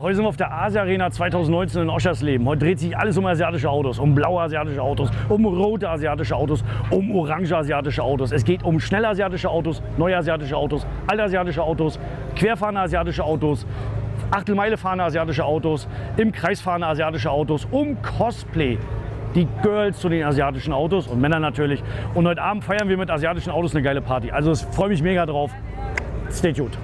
Heute sind wir auf der Asia Arena 2019 in Oschersleben. Heute dreht sich alles um asiatische Autos, um blaue asiatische Autos, um rote asiatische Autos, um orange asiatische Autos. Es geht um schnelle asiatische Autos, neue asiatische Autos, alte asiatische Autos, querfahrende asiatische Autos, Achtelmeile fahrende asiatische Autos, im Kreis fahrende asiatische Autos, um Cosplay. Die Girls zu den asiatischen Autos und Männer natürlich. Und heute Abend feiern wir mit asiatischen Autos eine geile Party. Also ich freue mich mega drauf. Stay tuned.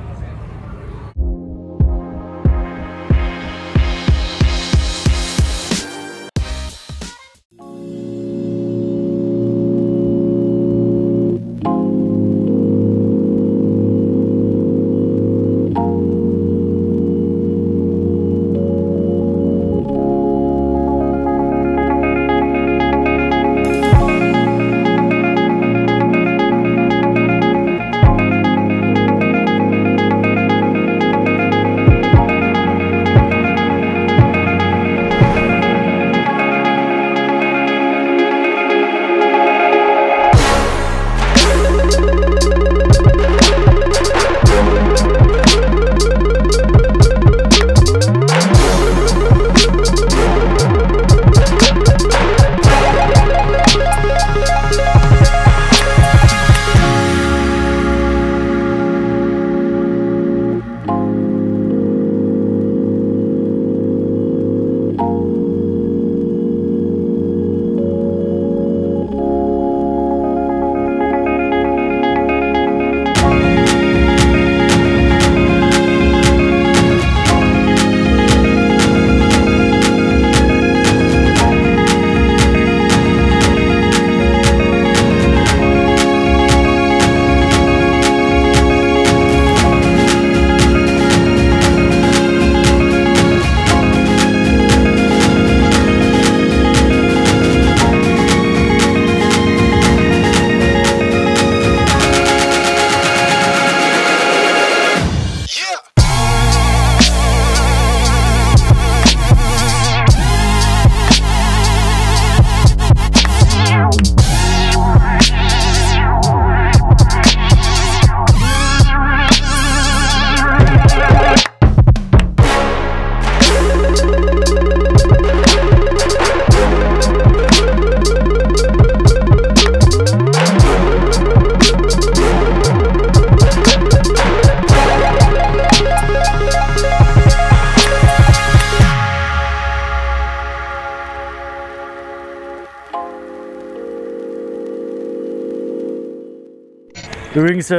Übrigens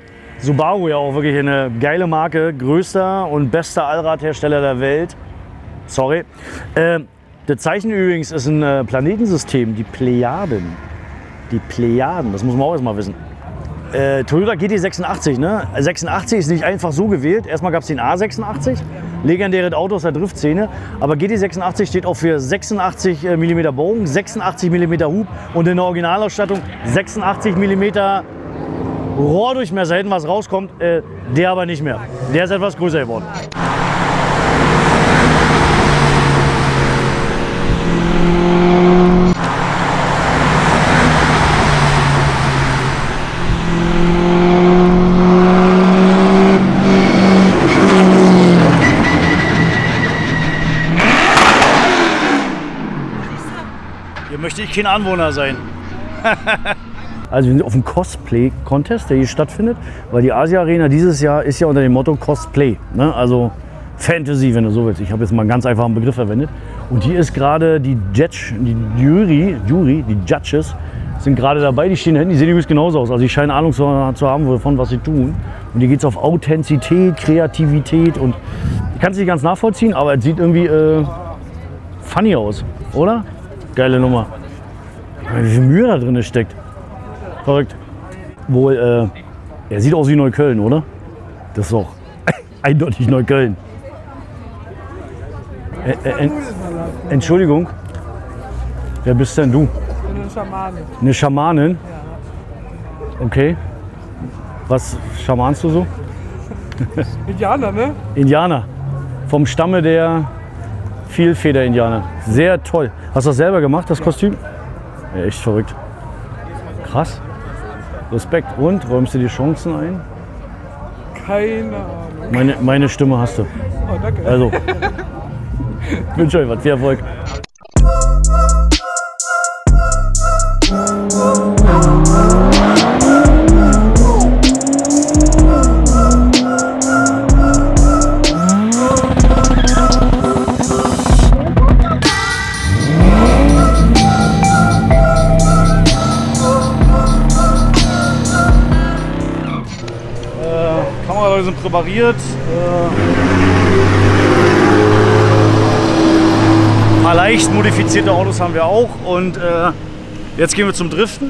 Subaru ja auch wirklich eine geile Marke, größter und bester Allradhersteller der Welt. Sorry. Das Zeichen übrigens ist ein Planetensystem, die Plejaden. Die Plejaden, das muss man auch erstmal wissen. Toyota GT86, ne? 86 ist nicht einfach so gewählt. Erstmal gab es den A86, legendäres Auto aus der Driftszene. Aber GT86 steht auch für 86 mm Bogen, 86 mm Hub und in der Originalausstattung 86 mm Rohrdurchmesser, hinten was rauskommt, der aber nicht mehr. Der ist etwas größer geworden. Hier möchte ich kein Anwohner sein. Also wir sind auf dem Cosplay-Contest, der hier stattfindet, weil die Asia Arena dieses Jahr ist ja unter dem Motto Cosplay, ne? Also Fantasy, wenn du so willst. Ich habe jetzt mal einen ganz einfachen Begriff verwendet. Und hier ist gerade die Jury, die Judges sind gerade dabei, die stehen da hinten, die sehen übrigens genauso aus. Also die scheinen Ahnung zu haben, von was sie tun. Und hier geht es auf Authentizität, Kreativität und ich kann es nicht ganz nachvollziehen, aber es sieht irgendwie funny aus, oder? Geile Nummer. Wie viel Mühe da drin steckt. Verrückt. Wohl, er sieht aus wie Neukölln, oder? Das ist doch eindeutig Neukölln. Entschuldigung, wer bist denn du? Eine Schamanin. Eine Schamanin? Ja. Okay. Was schamanst du so? Indianer, ne? Indianer. Vom Stamme der Vielfeder-Indianer. Sehr toll. Hast du das selber gemacht, das Kostüm? Ja, echt verrückt. Krass. Respekt. Und räumst du die Chancen ein? Keine Ahnung. Meine Stimme hast du. Oh, danke. Also, wünsche euch was, viel Erfolg. Kameraleute sind präpariert. Ein paar leicht modifizierte Autos haben wir auch und jetzt gehen wir zum Driften.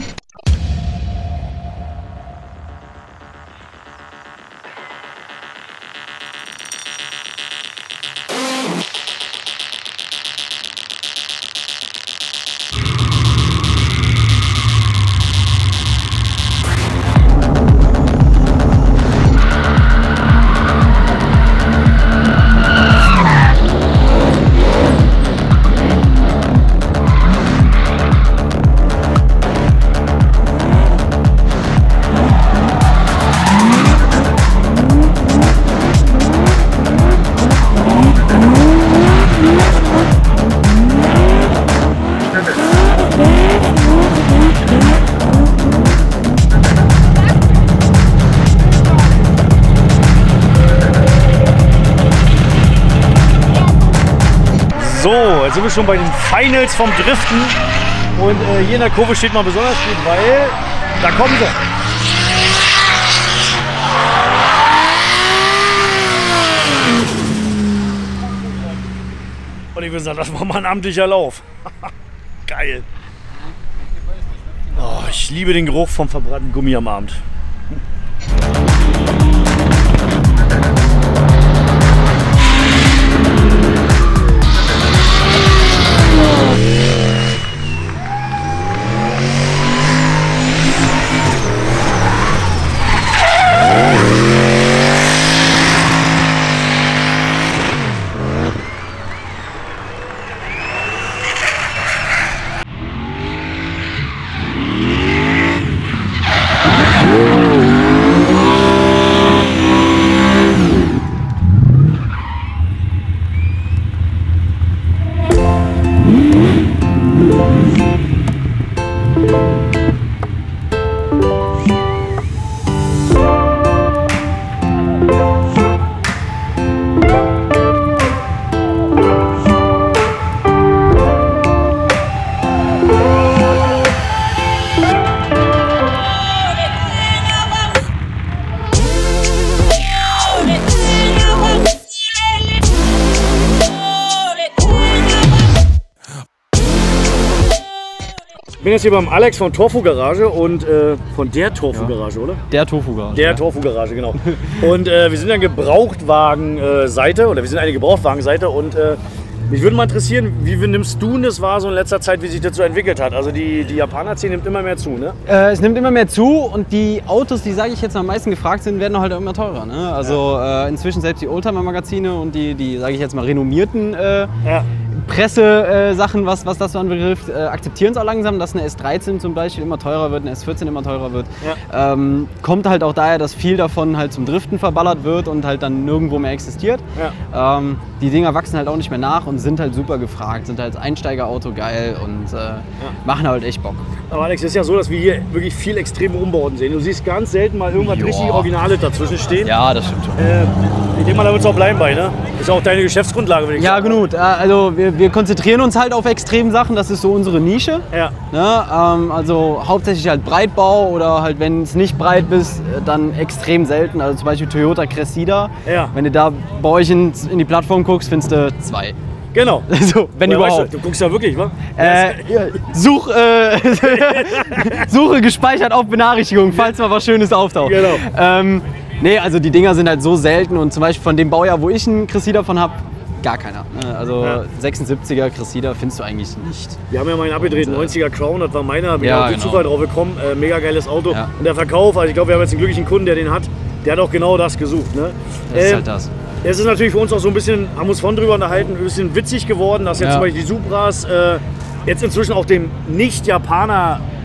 So, jetzt sind wir schon bei den Finals vom Driften und hier in der Kurve steht man besonders gut, weil da kommen sie. Und ich würde sagen, das war mal ein amtlicher Lauf. Geil. Oh, ich liebe den Geruch vom verbrannten Gummi am Abend. Ich bin jetzt hier beim Alex von Torfu Garage und von der Torfu Garage, oder? Der Tofu Garage. Der Torfu Garage, genau. Und wir sind eine Gebrauchtwagen-Seite oder wir sind eine Gebrauchtwagen-Seite und mich würde mal interessieren, wie nimmst du das wahr so in letzter Zeit, wie sich das so entwickelt hat? Also die Japaner-Szene nimmt immer mehr zu, ne? Es nimmt immer mehr zu und die Autos, die, sage ich jetzt, am meisten gefragt sind, werden halt auch immer teurer. Ne? Also inzwischen selbst die Oldtimer-Magazine und die sage ich jetzt mal, renommierten Presse-Sachen, was das so anbetrifft, akzeptieren es auch langsam, dass eine S13 zum Beispiel immer teurer wird, eine S14 immer teurer wird. Ja. Kommt halt auch daher, dass viel davon halt zum Driften verballert wird und halt dann nirgendwo mehr existiert. Ja. Die Dinger wachsen halt auch nicht mehr nach und sind halt super gefragt, sind halt als Einsteigerauto geil und machen halt echt Bock. Aber Alex, es ist ja so, dass wir hier wirklich viel extreme Umbauten sehen. Du siehst ganz selten mal irgendwas richtig Originales dazwischen stehen. Ja, das stimmt schon. Ich denke mal, da wird es auch bleiben bei, ne? Ist auch deine Geschäftsgrundlage, würde ich sagen. Ja, gut. Also wir konzentrieren uns halt auf extremen Sachen, das ist so unsere Nische. Ja. Ne? Also hauptsächlich halt Breitbau oder halt, wenn es nicht breit ist, dann extrem selten. Also zum Beispiel Toyota Cressida. Ja. Wenn du da bei euch in die Plattform guckst, findest du 2. Genau. So, wenn überhaupt. Weißt du guckst ja wirklich, wa? Suche gespeichert auf Benachrichtigung, falls mal was Schönes auftaucht. Genau. Nee, also die Dinger sind halt so selten und zum Beispiel von dem Baujahr, wo ich einen Cressida von habe, gar keiner. Also 76er Cressida findest du eigentlich nicht. Wir haben ja mal einen abgedrehten 90er Crown, das war meiner, bin ja, durch Zufall drauf gekommen. Mega geiles Auto. Ja. Und der Verkauf, also ich glaube, wir haben jetzt einen glücklichen Kunden, der den hat, der hat auch genau das gesucht. Ne? Das ist halt das. Es ist natürlich für uns auch so ein bisschen, haben uns von drüber unterhalten, ein bisschen witzig geworden, dass jetzt zum Beispiel die Supras jetzt inzwischen auch dem Nicht-Japaner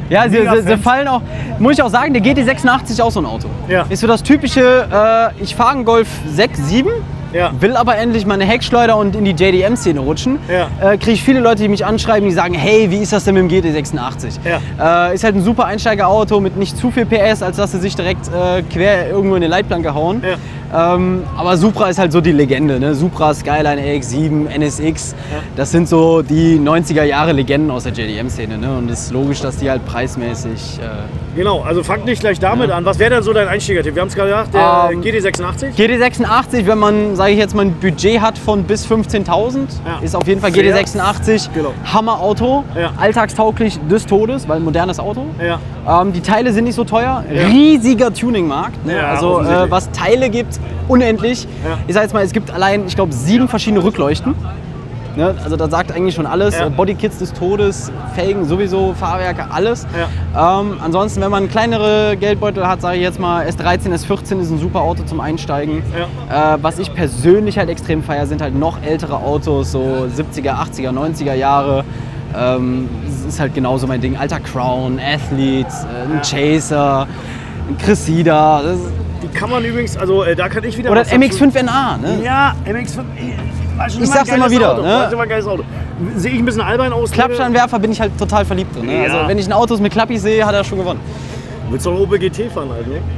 Ja, sie Mega-Fans. fallen auch, muss ich auch sagen, der GT86 ist auch so ein Auto. Ja. Ist so das typische, ich fahre einen Golf 6, 7, Ja. will aber endlich meine Heckschleuder und in die JDM-Szene rutschen. Ja. Kriege ich viele Leute, die mich anschreiben, die sagen, hey, wie ist das denn mit dem GT86? Ja. Ist halt ein super Einsteigerauto mit nicht zu viel PS, als dass sie sich direkt quer irgendwo in den Leitplanke hauen. Ja. Aber Supra ist halt so die Legende, ne? Supra, Skyline, RX-7, NSX, das sind so die 90er Jahre Legenden aus der JDM-Szene, ne? Und es ist logisch, dass die halt preismäßig... Genau, also fang nicht gleich damit an. Was wäre denn so dein Einsteigertipp? Wir haben es gerade gesagt, der GT86. GT86, wenn man, sage ich jetzt mal, ein Budget hat von bis 15.000, ist auf jeden Fall Fair. GT86 Genau. Hammerauto, Ja. alltagstauglich des Todes, weil ein modernes Auto. Ja. Die Teile sind nicht so teuer, riesiger Tuningmarkt, ne? Ja, also offensichtlich. was Teile gibt, unendlich. Ja. Ich sage jetzt mal, es gibt allein, ich glaube, 7 verschiedene Rückleuchten. Ne? Also das sagt eigentlich schon alles. Ja. Bodykits des Todes, Felgen sowieso, Fahrwerke, alles. Ja. Ansonsten, wenn man kleinere Geldbeutel hat, sage ich jetzt mal, S13, S14 ist ein super Auto zum Einsteigen. Was ich persönlich halt extrem feiere, sind halt noch ältere Autos, so 70er, 80er, 90er Jahre. Das ist halt genauso mein Ding. Alter Crown, Athlete, ein Chaser, ein Cressida. Die kann man übrigens, also da kann ich wieder... Oder was das dazu- MX-5NA. Ne? Ja, MX-5. Ich sag's immer wieder, Auto. ne? Das ist immer ein geiles Auto. Sehe ich ein bisschen albern aus? Klappscheinwerfer bin ich halt total verliebt drin. Ne? Ja. Also wenn ich ein Auto mit Klappis sehe, hat er schon gewonnen. Willst du doch Opel GT fahren halt, ne?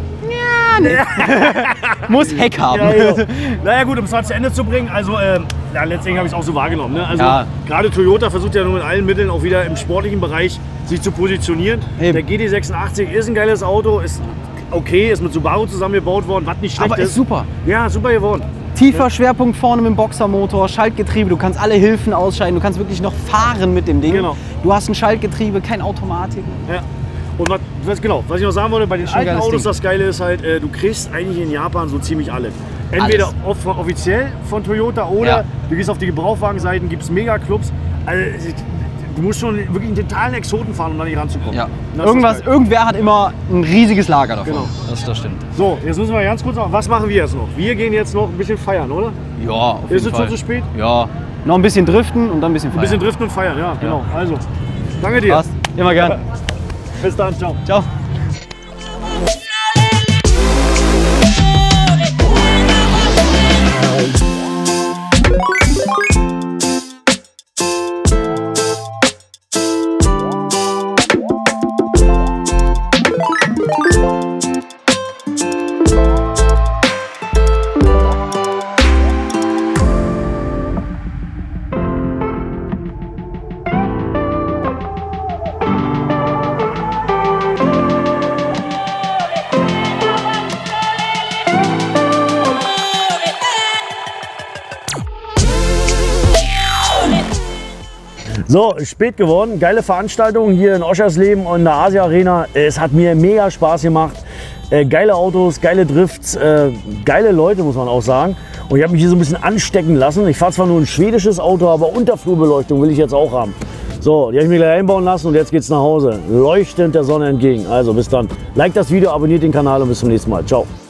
Muss Heck haben. Ja, genau. Naja gut, um es mal zu Ende zu bringen, also letztendlich habe ich es auch so wahrgenommen. Ne? Also Ja. gerade Toyota versucht ja nur mit allen Mitteln auch wieder im sportlichen Bereich sich zu positionieren. Eben. Der GT86 ist ein geiles Auto, ist okay, ist mit Subaru zusammengebaut worden, was nicht schlecht Aber ist super. Ja, super geworden. Tiefer Schwerpunkt vorne mit dem Boxermotor, Schaltgetriebe, du kannst alle Hilfen ausschalten, du kannst wirklich noch fahren mit dem Ding. Genau. Du hast ein Schaltgetriebe, kein Automatik. Ja. Und was ich noch sagen wollte, bei den Schon ein alten geiles Autos, Ding. das Geile ist halt, du kriegst eigentlich in Japan so ziemlich alles. Entweder offiziell von Toyota oder Ja. du gehst auf die Gebrauchwagenseiten, gibt es Megaclubs. Also, du musst schon wirklich einen totalen Exoten fahren, um da nicht ranzukommen. Ja. Das ist geil. Irgendwer hat immer ein riesiges Lager davon. Genau. Das stimmt. So, jetzt müssen wir ganz kurz noch, was machen wir jetzt noch? Wir gehen jetzt noch ein bisschen feiern, oder? Ja, auf jeden Ist es Fall. schon zu spät? Ja. Noch ein bisschen driften und dann ein bisschen Ein feiern. bisschen driften und feiern, ja, genau. Also, danke dir. Passt. Immer gern. Bis dann, ciao. Ciao. So, spät geworden. Geile Veranstaltung hier in Oschersleben und in der Asia Arena. Es hat mir mega Spaß gemacht. Geile Autos, geile Drifts, geile Leute, muss man auch sagen. Und ich habe mich hier so ein bisschen anstecken lassen. Ich fahre zwar nur ein schwedisches Auto, aber Unterflurbeleuchtung will ich jetzt auch haben. So, die habe ich mir gleich einbauen lassen und jetzt geht's nach Hause. Leuchtend der Sonne entgegen. Also bis dann. Like das Video, abonniert den Kanal und bis zum nächsten Mal. Ciao.